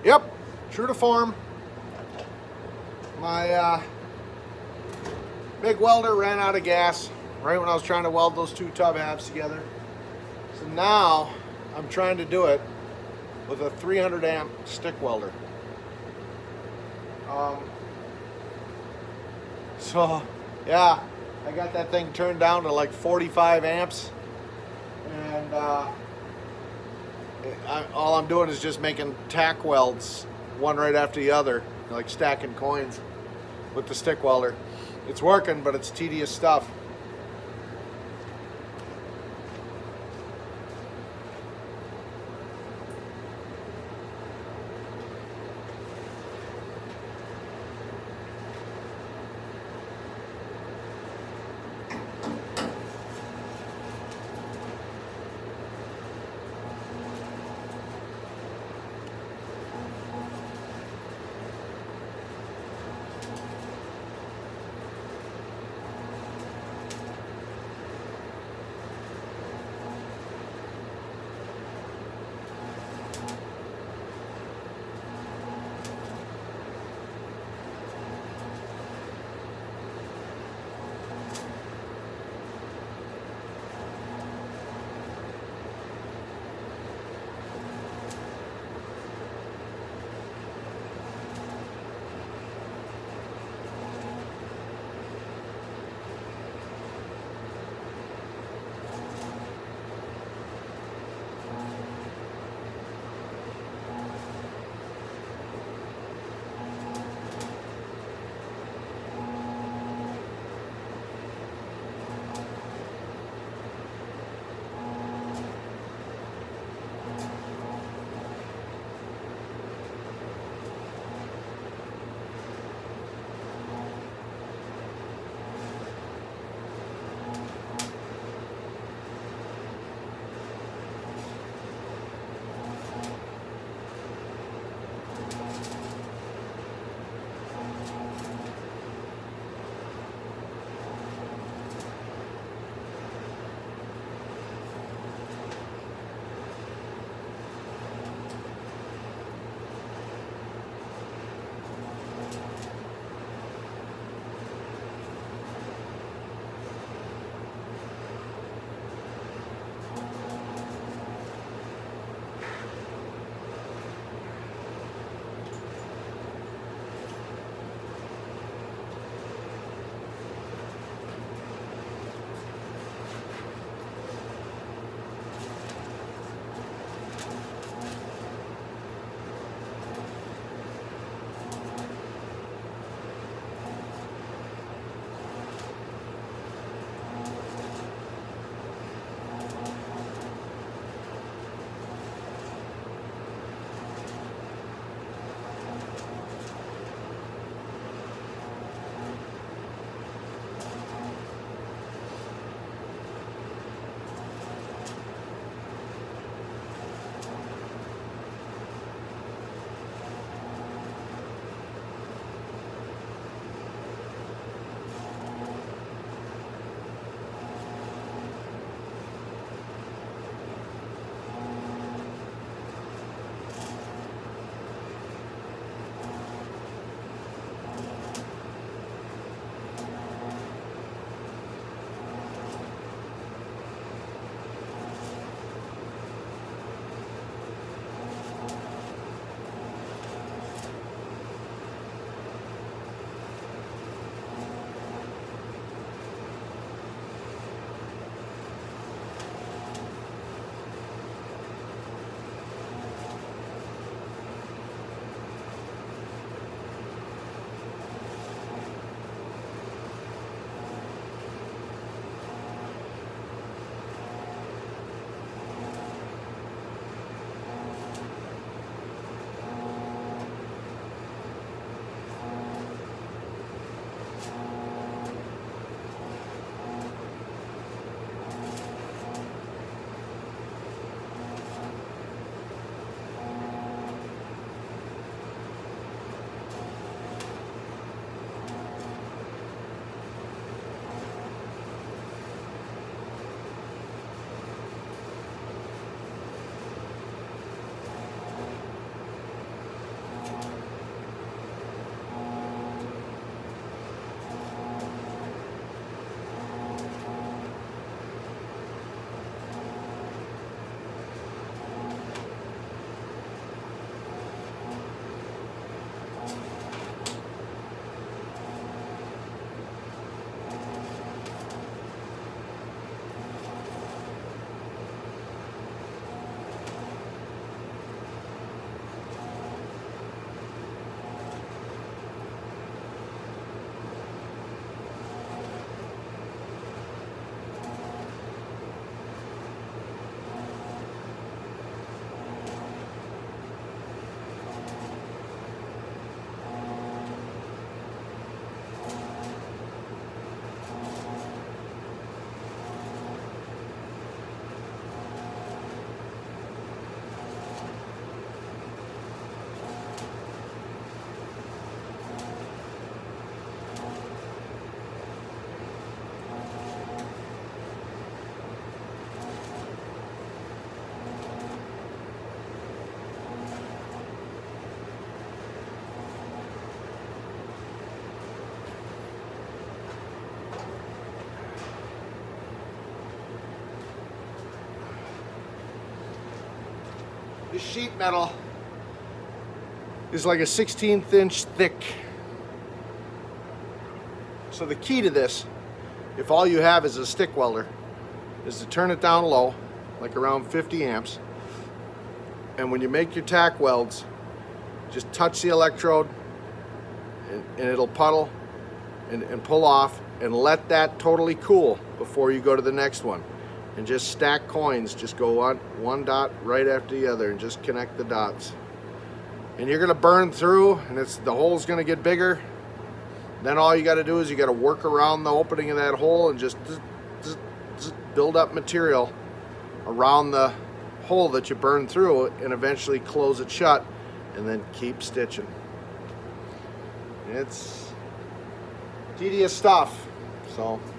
Yep, true to form. My big welder ran out of gas right when I was trying to weld those two tub halves together. So now I'm trying to do it with a 300 amp stick welder. So yeah, I got that thing turned down to like 45 amps, and all I'm doing is just making tack welds, one right after the other, like stacking coins with the stick welder. It's working, but it's tedious stuff. This sheet metal is like a 1/16 inch thick. So the key to this, if all you have is a stick welder, is to turn it down low, like around 50 amps. And when you make your tack welds, just touch the electrode and it'll puddle and pull off, and let that totally cool before you go to the next one. And just stack coins, just go on one dot right after the other and just connect the dots. And you're gonna burn through, and the hole's gonna get bigger. Then all you gotta do is you gotta work around the opening of that hole and just build up material around the hole that you burn through, and eventually close it shut, and then keep stitching. It's tedious stuff, so